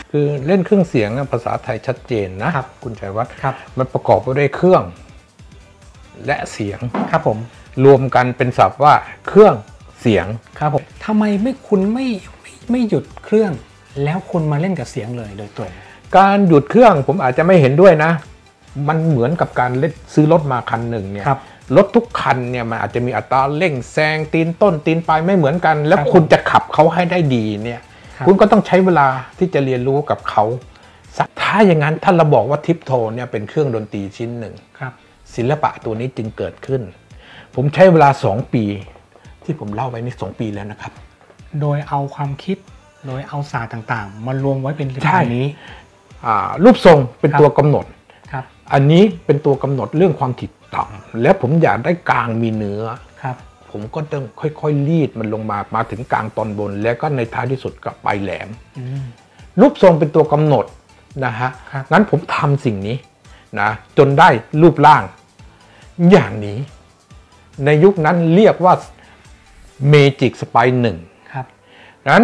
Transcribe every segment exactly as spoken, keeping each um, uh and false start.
คือเล่นเครื่องเสียงภาษาไทยชัดเจนนะครับคุณชัยวัฒน์มันประกอบไปด้วยเครื่องและเสียงครับผมรวมกันเป็นศัพท์ว่าเครื่องเสียงครับผมทำไมไม่คุณไม่ไม่หยุดเครื่องแล้วคุณมาเล่นกับเสียงเลยโดยตรงการหยุดเครื่องผมอาจจะไม่เห็นด้วยนะมันเหมือนกับการเล่นซื้อรถมาคันหนึ่งเนี่ยรถทุกคันเนี่ยมันอาจจะมีอัตราเร่งแซงตีนต้นตีนปลายไม่เหมือนกันแล้วคุณจะขับเขาให้ได้ดีเนี่ยคุณก็ต้องใช้เวลาที่จะเรียนรู้กับเขาถ้าอย่างนั้นถ้าเราบอกว่าทิปโทเนี่ยเป็นเครื่องดนตรีชิ้นหนึ่งศิลปะตัวนี้จึงเกิดขึ้นผมใช้เวลาสองปีที่ผมเล่าไว้นี่สองปีแล้วนะครับโดยเอาความคิดโดยเอาศาสตร์ต่างๆมารวมไว้เป็นเพลงนี้รูปทรงเป็นตัวกำหนดอันนี้เป็นตัวกำหนดเรื่องความถี่ต่ำและผมอยากได้กลางมีเนื้อผมก็ต้องค่อยๆรีดมันลงมามาถึงกลางตอนบนแล้วก็ในท้ายที่สุดกับปลายแหลมรูปทรงเป็นตัวกำหนดนะฮะงั้นผมทำสิ่งนี้นะจนได้รูปร่างอย่างนี้ในยุคนั้นเรียกว่าเมจิกสไปหนึ่งครับนั้น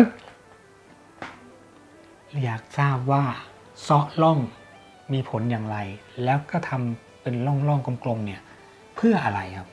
อยากทราบว่าเซาะล่องมีผลอย่างไรแล้วก็ทำเป็นร่องๆกลมๆเนี่ยเพื่ออะไรครับ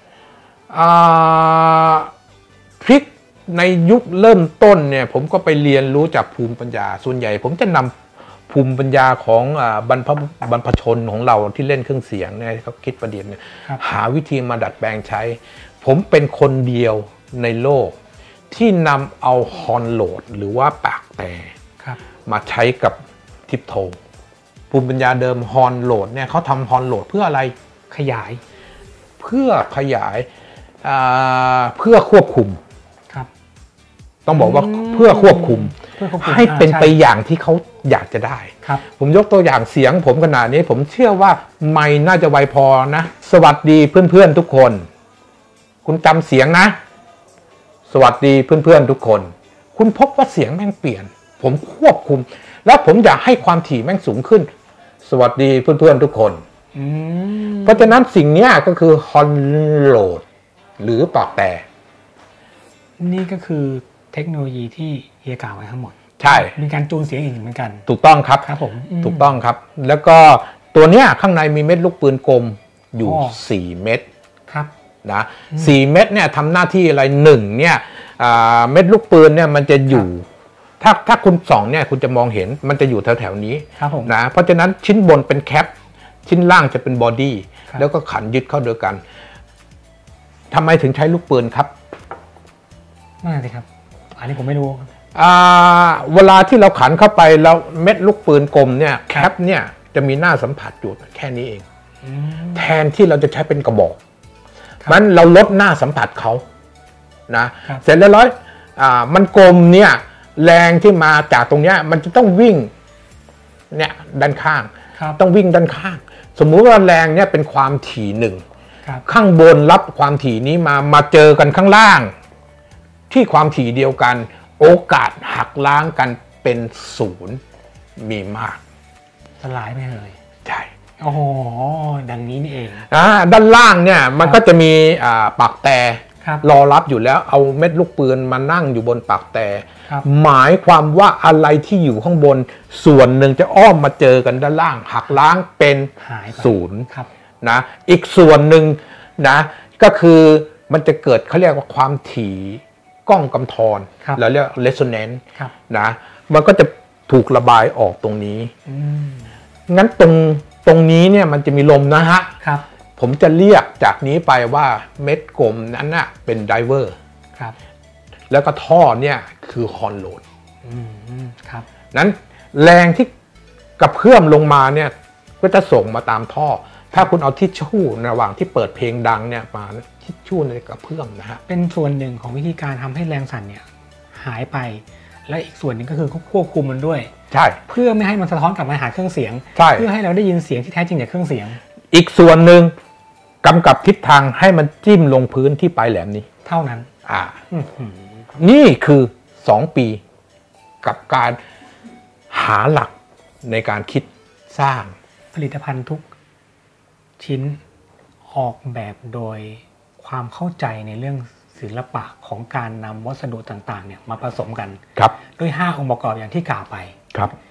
ทริคในยุคเริ่มต้นเนี่ยผมก็ไปเรียนรู้จากภูมิปัญญาส่วนใหญ่ผมจะนำภูมิปัญญาของบรรพบรรพชนของเราที่เล่นเครื่องเสียงเนี่ยเขาคิดประเดี๋ยวเนี่ยหาวิธีมาดัดแปลงใช้ผมเป็นคนเดียวในโลกที่นำเอาฮอนโหลดหรือว่าปากแต่มาใช้กับทิปโทภูมิปัญญาเดิมฮอนโหลดเนี่ยเขาทำฮอนโหลดเพื่ออะไรขยายเพื่อขยายเพื่อควบคุมต้องบอกว่าเพื่อควบคุมให้เป็นไปอย่างที่เขาอยากจะได้ผมยกตัวอย่างเสียงผมขนาดนี้ผมเชื่อว่าไมค์น่าจะไวพอนะสวัสดีเพื่อนๆทุกคนคุณจำเสียงนะสวัสดีเพื่อนๆทุกคนคุณพบว่าเสียงแม่งเปลี่ยนผมควบคุมแล้วผมอยากให้ความถี่แม่งสูงขึ้นสวัสดีเพื่อนๆทุกคนเพราะฉะนั้นสิ่งนี้ก็คือฮอนโหลดหรือปากแต่นี่ก็คือเทคโนโลยีที่เฮียกล่าวไว้ทั้งหมดใช่มีการจูนเสียงอีกเหมือนกันถูกต้องครับครับผมถูกต้องครับแล้วก็ตัวเนี้ยข้างในมีเม็ดลูกปืนกลมอยู่สี่เม็ดครับนะสี่เม็ดเนี่ยทำหน้าที่อะไรหนึ่งเนี่ยเม็ดลูกปืนเนี่ยมันจะอยู่ถ้าถ้าคุณส่องเนี่ยคุณจะมองเห็นมันจะอยู่แถวแถวนี้นะเพราะฉะนั้นชิ้นบนเป็นแคปชิ้นล่างจะเป็นบอดี้แล้วก็ขันยึดเข้าด้วยกันทำไมถึงใช้ลูกปืนครับนั่นสิครับอันนี้ผมไม่รู้เวลาที่เราขันเข้าไปแล้วเม็ดลูกปืนกลมเนี่ยแคปเนี่ยจะมีหน้าสัมผัสอยู่แค่นี้เองแทนที่เราจะใช้เป็นกระบอกมันเราลดหน้าสัมผัสเขานะเสร็จแล้วร้อยมันกลมเนี่ยแรงที่มาจากตรงเนี้ยมันจะต้องวิ่งเนี่ยด้านข้างต้องวิ่งด้านข้างสมมุติว่าแรงเนี่ยเป็นความถี่หนึ่งข้างบนรับความถี่นี้มามาเจอกันข้างล่างที่ความถี่เดียวกันโอกาสหักล้างกันเป็นศูนย์มีมากสลายไปเลยใช่โอ้โหดังนี้นี่เองอ่าด้านล่างเนี่ยมันก็จะมีอ่าปากแต่รอรับอยู่แล้วเอาเม็ดลูกปืนมานั่งอยู่บนปากแต่หมายความว่าอะไรที่อยู่ข้างบนส่วนหนึ่งจะอ้อมมาเจอกันด้านล่างหักล้างเป็นศูนย์นะอีกส่วนหนึ่งนะก็คือมันจะเกิดเขาเรียกว่าความถี่ก้องกำธรเราเรียก resonance นะมันก็จะถูกระบายออกตรงนี้งั้นตรงตรงนี้เนี่ยมันจะมีลมนะฮะผมจะเรียกจากนี้ไปว่าเม็ดกลมนั้นน่ะเป็นไดเวอร์แล้วก็ท่อเนี่ยคือฮอนโหลดนั้นแรงที่กระเพื่อมลงมาเนี่ยก็จะส่งมาตามท่อถ้าคุณเอาทิชชู่ระหว่างที่เปิดเพลงดังเนี่ยมาทิชชู่ในกระเพื่อมนะฮะเป็นส่วนหนึ่งของวิธีการทำให้แรงสั่นเนี่ยหายไปและอีกส่วนหนึ่งก็คือควบคุมมันด้วยใช่เพื่อไม่ให้มันสะท้อนกลับมาหาเครื่องเสียงเพื่อให้เราได้ยินเสียงที่แท้จริงจากเครื่องเสียงอีกส่วนหนึ่งกำกับทิศทางให้มันจิ้มลงพื้นที่ปลายแหลมนี้เท่านั้นอ่านี่คือสองปีกับการหาหลักในการคิดสร้างผลิตภัณฑ์ทุกชิ้นออกแบบโดยความเข้าใจในเรื่องศิลปะของการนำวัสดุต่างๆเนี่ยมาผสมกันครับด้วยห้าองค์ประกอบอย่างที่กล่าวไปครับ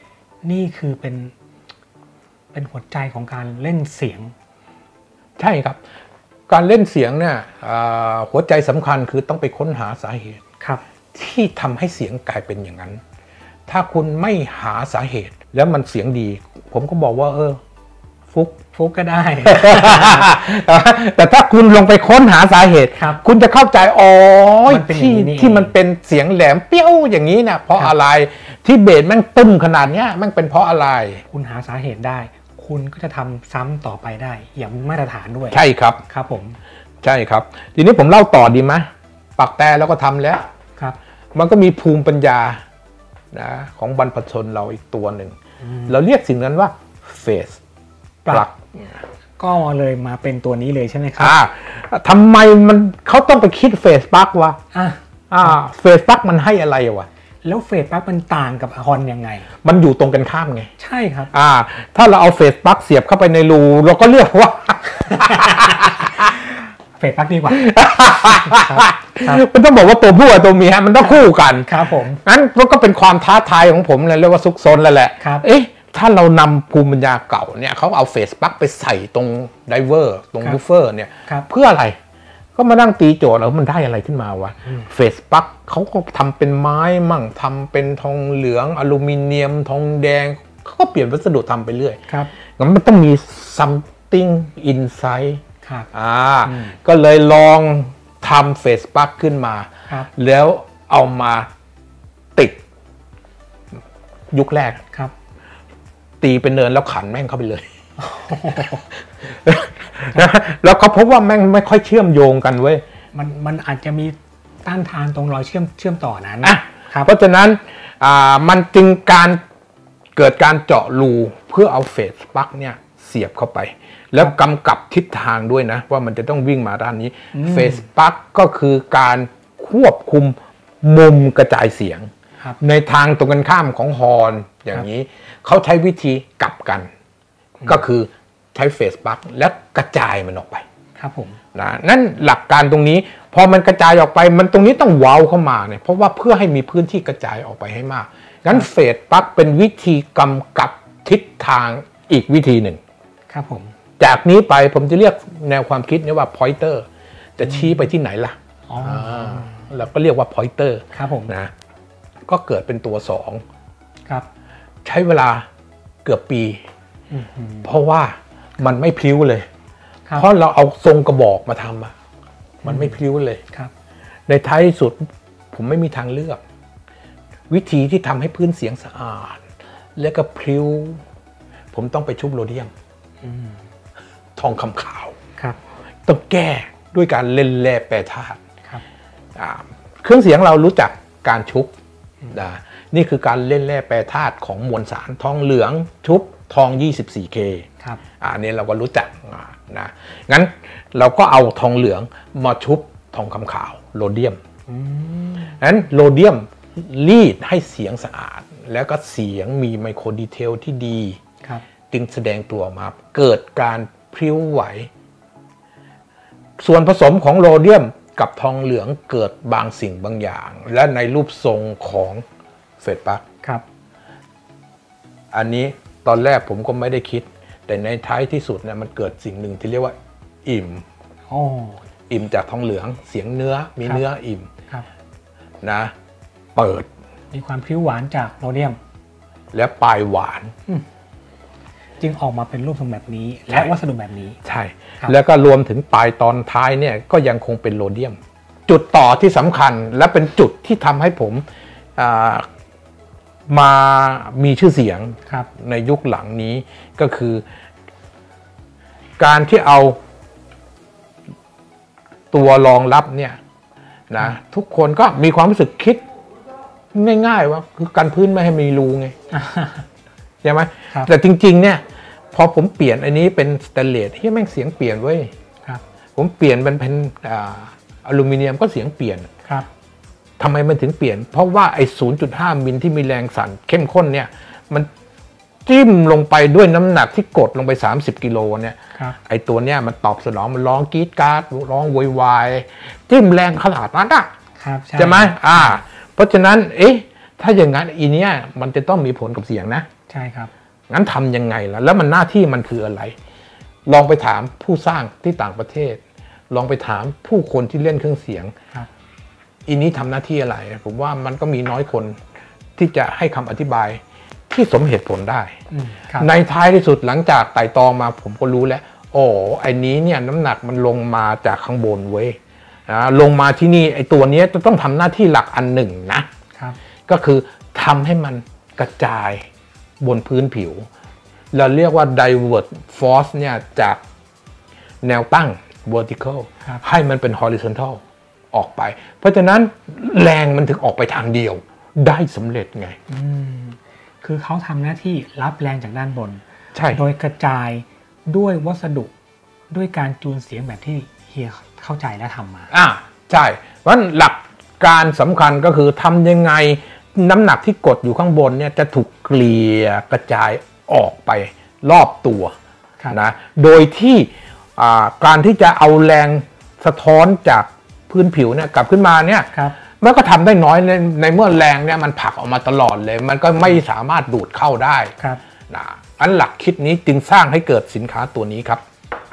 นี่คือเป็นเป็นหัวใจของการเล่นเสียงใช่ครับการเล่นเสียงเนี่ยหัวใจสำคัญคือต้องไปค้นหาสาเหตุครับที่ทำให้เสียงกลายเป็นอย่างนั้นถ้าคุณไม่หาสาเหตุแล้วมันเสียงดีผมก็บอกว่าเออฟุกฟุกก็ได้แต่ถ้าคุณลงไปค้นหาสาเหตุคุณจะเข้าใจอ๋อที่ที่มันเป็นเสียงแหลมเปี้ยวอย่างนี้เนี่ยเพราะอะไรที่เบสแม่งตึ้มขนาดเนี้ยแม่งเป็นเพราะอะไรคุณหาสาเหตุได้คุณก็จะทำซ้ำต่อไปได้อย่างมาตรฐานด้วยใช่ครับครับผมใช่ครับทีนี้ผมเล่าต่อดีไหมปักแต่แล้วก็ทำแล้วครับมันก็มีภูมิปัญญานะของบรรพชนเราอีกตัวหนึ่งเราเรียกสิ่งนั้นว่าเฟสปลั๊กก็เลยมาเป็นตัวนี้เลยใช่ไหมครับทำไมมันเขาต้องไปคิดเฟสปลั๊กวะเฟสปลั๊กมันให้อะไรวะแล้วเฟสปลั๊กมันต่างกับฮอนยังไงมันอยู่ตรงกันข้ามไงใช่ครับอ่าถ้าเราเอาเฟสปลั๊กเสียบเข้าไปในรูเราก็เรียกว่าเฟสปลั๊กดีกว่ามันต้องบอกว่าตัวผู้กับตัวเมียมันต้องคู่กันครับผมงั้นก็เป็นความท้าทายของผมเลยเรียกว่าซุกซนแล้วแหละเอ๊ะถ้าเรานำภูมิปัญญาเก่าเนี่ยเขาเอาเฟสปลั๊กไปใส่ตรงไดเวอร์ตรงบูฟเฟอร์เนี่ยเพื่ออะไรก็มานั่งตีโจทย์แล้วมันได้อะไรขึ้นมาวะเฟสปลั๊กเขาก็ทำเป็นไม้มั่งทำเป็นทองเหลืองอลูมิเนียมทองแดงเขาก็เปลี่ยนวัสดุทำไปเรื่อยครับงั้นมันต้องมี something inside ครับอ่าก็เลยลองทำเฟสปลั๊กขึ้นมาแล้วเอามาติดยุคแรกครับตีเป็นเนินแล้วขันแม่งเข้าไปเลยแล้วเขาพบว่าแม่งไม่ค่อยเชื่อมโยงกันเว้ยมันมันอาจจะมีต้านทานตรงรอยเชื่อมเชื่อมต่อนั้นเพราะฉะนั้นมันจึงการเกิดการเจาะรูเพื่อเอาเฟสปลั๊กเนี่ยเสียบเข้าไปแล้วกำกับทิศทางด้วยนะว่ามันจะต้องวิ่งมาด้านนี้เฟสปลั๊กก็คือการควบคุมมุมกระจายเสียงในทางตรงกันข้ามของฮอร์นอย่างนี้เขาใช้วิธีกลับกันก็คือใช้เฟสปลั๊กแล้วกระจายมันออกไปครับผมนะนั่นหลักการตรงนี้พอมันกระจายออกไปมันตรงนี้ต้องเว้าเข้ามาเนี่ยเพราะว่าเพื่อให้มีพื้นที่กระจายออกไปให้มากงั้นเฟสปลั๊กเป็นวิธีกำกับทิศทางอีกวิธีหนึ่งครับผมจากนี้ไปผมจะเรียกแนวความคิดนี้ว่า pointer จะชี้ไปที่ไหนล่ะอ๋อเราก็เรียกว่า pointer ครับผมนะก็เกิดเป็นตัวสองครับใช้เวลาเกือบปีเพราะว่ามันไม่พลิ้วเลยเพราะเราเอาทรงกระบอกมาทำอะมันไม่พลิ้วเลยครับในท้ายที่สุดผมไม่มีทางเลือกวิธีที่ทำให้พื้นเสียงสะอาดและก็พลิ้วผมต้องไปชุบโรเดียมทองคำขาวต้องแก้ด้วยการเล่นแร่แปรธาตุเครื่องเสียงเรารู้จักการชุบนะนี่คือการเล่นแร่แปรธาตุของมวลสารทองเหลืองชุบทอง ยี่สิบสี่เคครับอันนี้เราก็รู้จักนะงั้นเราก็เอาทองเหลืองมาชุบทองคำขาวโรเดียมงั้นโรเดียมรีดให้เสียงสะอาดแล้วก็เสียงมีไมโครดีเทลที่ดีจึงแสดงตัวมาเกิดการพลิ้วไหวส่วนผสมของโรเดียมกับทองเหลืองเกิดบางสิ่งบางอย่างและในรูปทรงของเฟสปลั๊กครับอันนี้ตอนแรกผมก็ไม่ได้คิดแต่ในท้ายที่สุดเนี่ยมันเกิดสิ่งหนึ่งที่เรียกว่าอิ่มอ๋ออิ่มจากทองเหลืองเสียงเนื้อมีเนื้ออิ่มครับนะเปิดมีความพลิ้วหวานจากโรเดียมและปลายหวานจึงออกมาเป็นรูปทรงแบบนี้และวัสดุแบบนี้ใช่แล้วก็รวมถึงปลายตอนท้ายเนี่ยก็ยังคงเป็นโรเดียมจุดต่อที่สำคัญและเป็นจุดที่ทำให้ผมมามีชื่อเสียงในยุคหลังนี้ก็คือการที่เอาตัวรองรับเนี่ยนะทุกคนก็มีความรู้สึกคิดง่ายๆว่าคือกันพื้นไม่ให้มีรูไงใช่ไหมแต่จริงๆเนี่ยพอผมเปลี่ยนอันนี้เป็นสแตนเลสที่แม่งเสียงเปลี่ยนเว้ยผมเปลี่ยนเป็นเป็นอลูมิเนียมก็เสียงเปลี่ยนทำไมมันถึงเปลี่ยนเพราะว่าไอ้ ศูนย์จุดห้า มิลที่มีแรงสั่นเข้มข้นเนี่ยมันจิ้มลงไปด้วยน้ำหนักที่กดลงไปสามสิบกิโลเนี่ยไอ้ตัวเนี้ยมันตอบสนองมันร้องกรี๊ดกราดร้องโวยวายจิ้มแรงขนาดนั้นอ่ะใช่ไหมอ่าเพราะฉะนั้นเอ๊ะถ้าอย่างนั้นอีเนี้ยมันจะต้องมีผลกับเสียงนะใช่ครับงั้นทำยังไงล่ะแล้วมันหน้าที่มันคืออะไรลองไปถามผู้สร้างที่ต่างประเทศลองไปถามผู้คนที่เล่นเครื่องเสียงอีนี้ทำหน้าที่อะไรผมว่ามันก็มีน้อยคนที่จะให้คำอธิบายที่สมเหตุผลได้ในท้ายที่สุดหลังจากไต่ตองมาผมก็รู้แล้วโอ้ไอ้นี้เนี่ยน้ำหนักมันลงมาจากข้างบนเว้ยลงมาที่นี่ไอ้ตัวนี้จะต้องทำหน้าที่หลักอันหนึ่งนะก็คือทำให้มันกระจายบนพื้นผิวเราเรียกว่า divert force เนี่ยจากแนวตั้ง vertical ให้มันเป็น horizontal ออกไปเพราะฉะนั้นแรงมันถึงออกไปทางเดียวได้สำเร็จไงคือเขาทำหน้าที่รับแรงจากด้านบนใช่โดยกระจายด้วยวัสดุด้วยการจูนเสียงแบบที่เฮียเข้าใจและทำมาอ่าใช่เพราะหลักการสำคัญก็คือทำยังไงน้ำหนักที่กดอยู่ข้างบนเนี่ยจะถูกเกลี่ยกระจายออกไปรอบตัวนะโดยที่การที่จะเอาแรงสะท้อนจากพื้นผิวเนี่ยกลับขึ้นมาเนี่ยมันก็ทำได้น้อยในในเมื่อแรงเนี่ยมันผลักออกมาตลอดเลยมันก็ไม่สามารถดูดเข้าได้นะอันหลักคิดนี้จึงสร้างให้เกิดสินค้าตัวนี้ครับ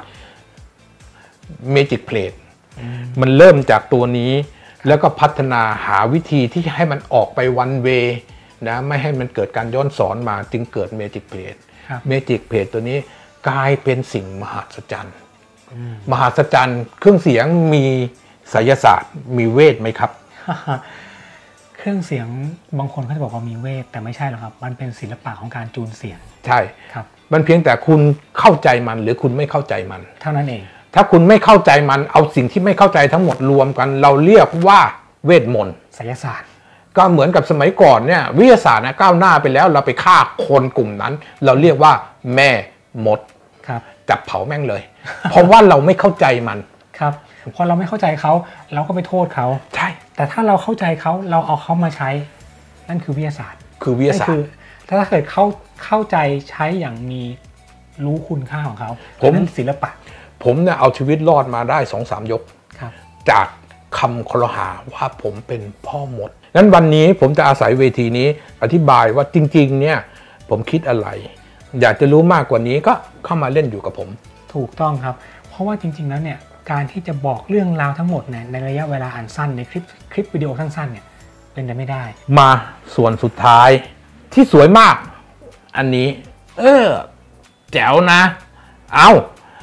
Magic Plate มันเริ่มจากตัวนี้แล้วก็พัฒนาหาวิธีที่ให้มันออกไปวันเวย์นะไม่ให้มันเกิดการย้อนสอนมาจึงเกิด Magic Plate Magic Plate ตัวนี้กลายเป็นสิ่งมหัศจรรย์มหัศจรรย์เครื่องเสียงมีไสยศาสตร์มีเวทไหมครับเครื่องเสียงบางคนเขาจะบอกว่ามีเวทแต่ไม่ใช่หรอกครับมันเป็นศิลปะของการจูนเสียงใช่ครับมันเพียงแต่คุณเข้าใจมันหรือคุณไม่เข้าใจมันเท่านั้นเองถ้าคุณไม่เข้าใจมันเอาสิ่งที่ไม่เข้าใจทั้งหมดรวมกันเราเรียกว่าเวทมนต์ไสยศาสตร์ก็เหมือนกับสมัยก่อนเนี่ยวิทยาศาสตร์นะก้าวหน้าไปแล้วเราไปฆ่าคนกลุ่มนั้นเราเรียกว่าแม่มดครับจับเผาแม่งเลยเพราะว่าเราไม่เข้าใจมันครับพอเราไม่เข้าใจเขาเราก็ไปโทษเขาใช่แต่ถ้าเราเข้าใจเขาเราเอาเขามาใช้นั่นคือวิทยาศาสตร์คือวิทยาศาสตร์ถ้าเกิดเขาเข้าใจใช้อย่างมีรู้คุณค่าของเขานั่นศิลปะผมเนี่ยเอาชีวิตรอดมาได้สองสามยกจากคำครหาว่าผมเป็นพ่อมดงั้นวันนี้ผมจะอาศัยเวทีนี้อธิบายว่าจริงๆเนี่ยผมคิดอะไรอยากจะรู้มากกว่านี้ก็เข้ามาเล่นอยู่กับผมถูกต้องครับเพราะว่าจริงๆแล้วเนี่ยการที่จะบอกเรื่องราวทั้งหมดเนี่ยในระยะเวลาอันสั้นในคลิปคลิปวิดีโอสั้นๆเนี่ยเป็นไปไม่ได้มาส่วนสุดท้ายที่สวยมากอันนี้เออแจ๋วนะเอา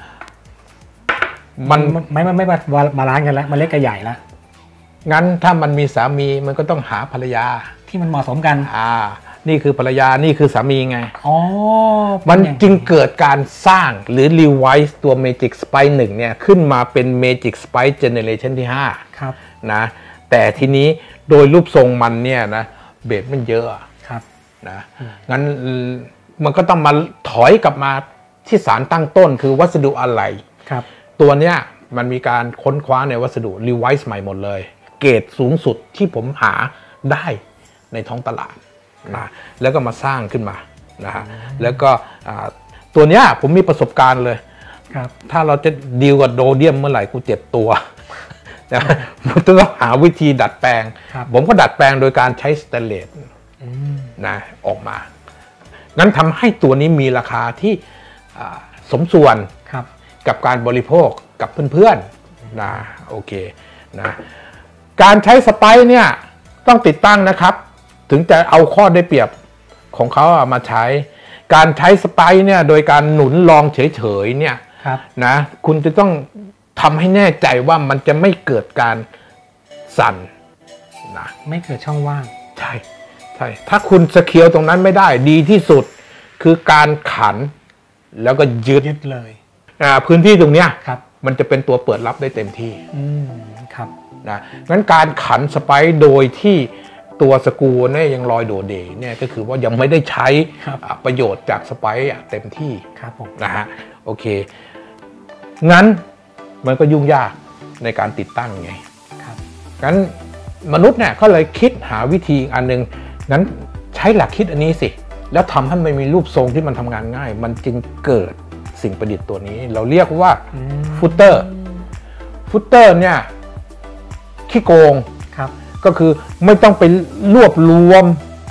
มันไม่ไม่ไม่มาล้างกันแล้วมันเล็กกับใหญ่แล้วงั้นถ้ามันมีสามีมันก็ต้องหาภรรยาที่มันเหมาะสมกันอ่านี่คือภรรยานี่คือสามีไงอ๋อมันจึงเกิดการสร้างหรือ revise ตัว Magic Spice หนึ่งเนี่ยขึ้นมาเป็น Magic Spice Generation ที่ห้าครับนะแต่ทีนี้โดยรูปทรงมันเนี่ยนะเบสมันเยอะครับนะงั้นมันก็ต้องมาถอยกลับมาที่สารตั้งต้นคือวัสดุอะไรครับตัวเนี้ยมันมีการค้นคว้าในวัสดุ revise ใหม่หมดเลยเกรดสูงสุดที่ผมหาได้ในท้องตลาดนะแล้วก็มาสร้างขึ้นมานะฮะแล้วก็ตัวเนี้ยผมมีประสบการณ์เลยครับถ้าเราจะดีลกับโดเดียมเมื่อไหร่กูเจ็บตัวนะผมต้องหาวิธีดัดแปลงผมก็ดัดแปลงโดยการใช้สเตนเลสนะออกมางั้นทำให้ตัวนี้มีราคาที่สมส่วนกับการบริโภคกับเพื่อนๆนะโอเคนะการใช้สไปซ์เนี่ยต้องติดตั้งนะครับถึงจะเอาข้อได้เปรียบของเขามาใช้การใช้สไปซ์เนี่ยโดยการหนุนรองเฉยๆเนี่ยนะคุณจะต้องทำให้แน่ใจว่ามันจะไม่เกิดการสั่นนะไม่เกิดช่องว่างใช่ใช่ถ้าคุณสเคียวตรงนั้นไม่ได้ดีที่สุดคือการขันแล้วก็ยึดยึดเลยพื้นที่ตรงเนี้ยมันจะเป็นตัวเปิดรับได้เต็มที่ครับนะงั้นการขันสไปซ์โดยที่ตัวสกรูเนี่ยยังลอยโดดเด่นเนี่ยก็คือว่ายังไม่ได้ใช้ประโยชน์จากสไปซ์เต็มที่ครับผมนะฮะโอเคงั้นมันก็ยุ่งยากในการติดตั้งไงครับงั้นมนุษย์เนี่ยก็เลยคิดหาวิธีอันนึงงั้นใช้หลักคิดอันนี้สิแล้วทำให้มันมีรูปทรงที่มันทำงานง่ายมันจึงเกิดสิ่งประดิษฐ์ตัวนี้เราเรียกว่าฟุตเตอร์ฟุตเตอร์เนี่ยขี้โกงครับก็คือไม่ต้องไปรวบรวม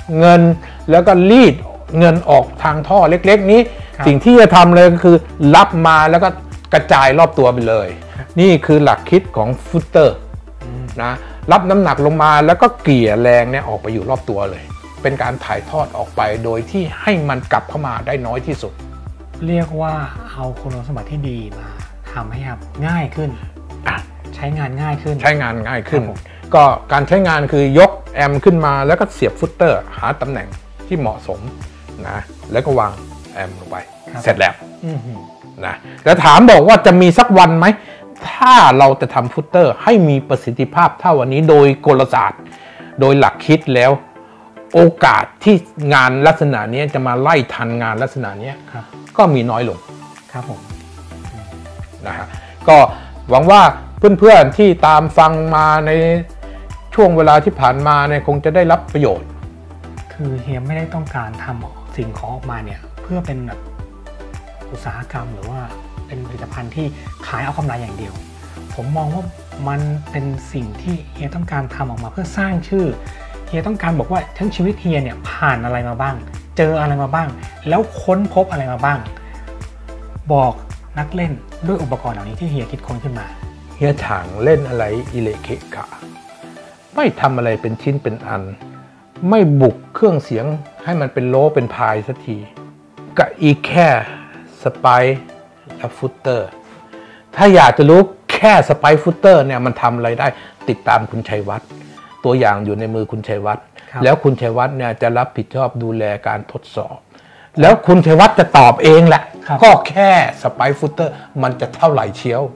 เงินแล้วก็รีดเงินออกทางท่อเล็กๆนี้สิ่งที่จะทำเลยก็คือรับมาแล้วก็กระจายรอบตัวไปเลยนี่คือหลักคิดของฟุตเตอร์นะรับน้ำหนักลงมาแล้วก็เกลี่ยแรงเนี่ยออกไปอยู่รอบตัวเลยเป็นการถ่ายทอดออกไปโดยที่ให้มันกลับเข้ามาได้น้อยที่สุดเรียกว่าเอาคุณสมบัติที่ดีมาทำให้ครับง่ายขึ้นใช้งานง่ายขึ้นใช้งานง่ายขึ้นก็การใช้งานคือยกแอมขึ้นมาแล้วก็เสียบฟุตเตอร์หาตำแหน่งที่เหมาะสมนะแล้วก็วางแอมลงไปเสร็จแล้วนะแล้วถามบอกว่าจะมีสักวันไหมถ้าเราจะทำฟุตเตอร์ให้มีประสิทธิภาพเท่าวันนี้โดยกลศาสตร์โดยหลักคิดแล้วโอกาสที่งานลักษณะนี้จะมาไล่ทันงานลักษณะนี้ก็มีน้อยลงครับผมนะฮะก็หวังว่าเพื่อนๆที่ตามฟังมาในช่วงเวลาที่ผ่านมาเนี่ยคงจะได้รับประโยชน์คือเฮียไม่ได้ต้องการทำสิ่งของออกมาเนี่ยเพื่อเป็นแบบอุตสาหกรรมหรือว่าเป็นผลิตภัณฑ์ที่ขายเอากำไรอย่างเดียวผมมองว่ามันเป็นสิ่งที่เฮียต้องการทำออกมาเพื่อสร้างชื่อเฮียต้องการบอกว่าทั้งชีวิตเฮียเนี่ยผ่านอะไรมาบ้างเจออะไรมาบ้างแล้วค้นพบอะไรมาบ้างบอกนักเล่นด้วยอุปกรณ์เหล่านี้ที่เฮียคิดค้นขึ้นมาเฮียฉางเล่นอะไรอิเล็กเคกะไม่ทำอะไรเป็นชิ้นเป็นอันไม่บุกเครื่องเสียงให้มันเป็นโลเป็นพายสักทีก็อีแค่สไปซ์และฟุตเตอร์ถ้าอยากจะรู้แค่สไปซ์ฟุตเตอร์เนี่ยมันทำอะไรได้ติดตามคุณชัยวัฒน์ตัวอย่างอยู่ในมือคุณชัยวัฒน์แล้วคุณชัยวัฒน์เนี่ยจะรับผิดชอบดูแลการทดสอบแล้วคุณชัยวัฒน์จะตอบเองแหละก็แค่สไปซ์ฟุตเตอร์มันจะเท่าไหร่เชียว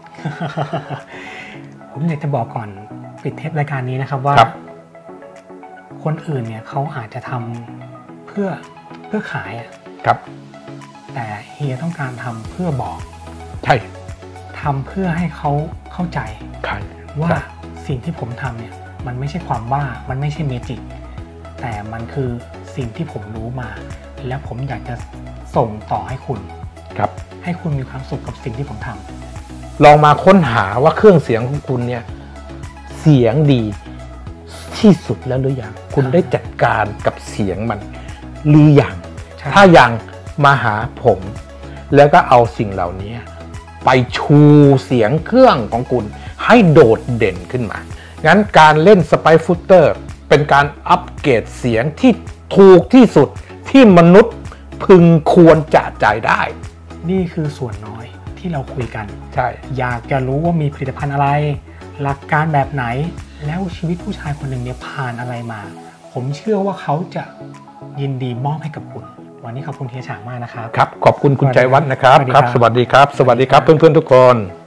ผมอยากจะบอกก่อนปิดเทปรายการนี้นะครับว่าคนอื่นเนี่ยเขาอาจจะทำเพื่อเพื่อขายอ่ะครับแต่เฮียต้องการทำเพื่อบอกใช่ทำเพื่อให้เขาเข้าใจว่าสิ่งที่ผมทำเนี่ยมันไม่ใช่ความบ้ามันไม่ใช่เมจิกแต่มันคือสิ่งที่ผมรู้มาและผมอยากจะส่งต่อให้คุณครับให้คุณมีความสุขกับสิ่งที่ผมทำลองมาค้นหาว่าเครื่องเสียงของคุณเนี่ยเสียงดีที่สุดแล้วหรือยังคุณได้จัดการกับเสียงมันหรือยังถ้ายังมาหาผมแล้วก็เอาสิ่งเหล่านี้ไปชูเสียงเครื่องของคุณให้โดดเด่นขึ้นมางั้นการเล่นสไปซ์ฟุตเตอร์เป็นการอัปเกรดเสียงที่ถูกที่สุดที่มนุษย์พึงควรจะจ่ายได้นี่คือส่วนน้อยที่เราคุยกันใช่อยากจะรู้ว่ามีผลิตภัณฑ์อะไรหลักการแบบไหนแล้วชีวิตผู้ชายคนหนึ่งเนี่ยผ่านอะไรมาผมเชื่อว่าเขาจะยินดีมอบให้กับคุณวันนี้ขอบคุณเฮียฉางมากนะครับครับขอบคุณคุณชัยวัฒน์นะครับครับสวัสดีครับสวัสดีครับเพื่อนๆทุกคน